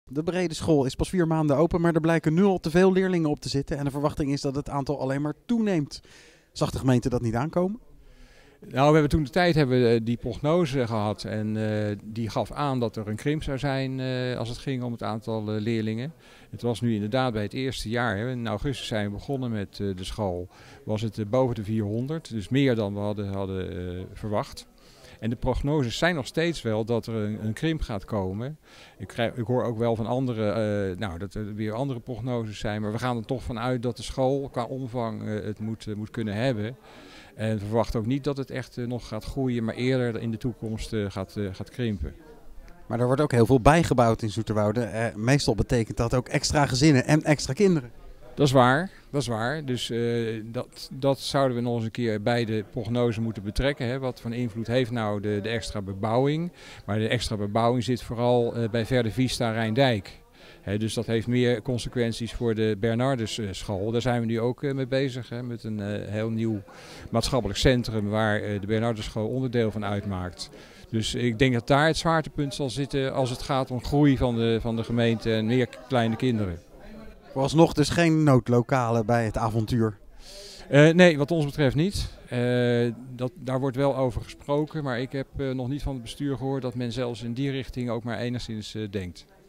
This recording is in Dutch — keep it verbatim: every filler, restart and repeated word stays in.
De brede school is pas vier maanden open, maar er blijken nu al te veel leerlingen op te zitten. En de verwachting is dat het aantal alleen maar toeneemt. Zag de gemeente dat niet aankomen? Nou, we hebben toen de tijd hebben we die prognose gehad en uh, die gaf aan dat er een krimp zou zijn uh, als het ging om het aantal uh, leerlingen. Het was nu inderdaad bij het eerste jaar, hè, in augustus zijn we begonnen met uh, de school, was het uh, boven de vierhonderd, dus meer dan we hadden, hadden uh, verwacht. En de prognoses zijn nog steeds wel dat er een, een krimp gaat komen. Ik, krijg, ik hoor ook wel van andere, uh, nou, dat er weer andere prognoses zijn, maar we gaan er toch vanuit dat de school qua omvang uh, het moet, uh, moet kunnen hebben. En we verwachten ook niet dat het echt uh, nog gaat groeien, maar eerder in de toekomst uh, gaat, uh, gaat krimpen. Maar er wordt ook heel veel bijgebouwd in Zoeterwoude. Eh, meestal betekent dat ook extra gezinnen en extra kinderen. Dat is waar, dat is waar. Dus uh, dat, dat zouden we nog eens een keer bij de prognose moeten betrekken. Hè. Wat voor invloed heeft nou de, de extra bebouwing? Maar de extra bebouwing zit vooral uh, bij Ver de Vista Rijndijk. He, dus dat heeft meer consequenties voor de Bernardusschool. Daar zijn we nu ook uh, mee bezig, hè, met een uh, heel nieuw maatschappelijk centrum waar uh, de Bernardusschool onderdeel van uitmaakt. Dus ik denk dat daar het zwaartepunt zal zitten als het gaat om groei van de, van de gemeente en meer kleine kinderen. Vooralsnog dus geen noodlokalen bij het avontuur? Uh, nee, wat ons betreft niet. Uh, dat, daar wordt wel over gesproken, maar ik heb uh, nog niet van het bestuur gehoord dat men zelfs in die richting ook maar enigszins uh, denkt.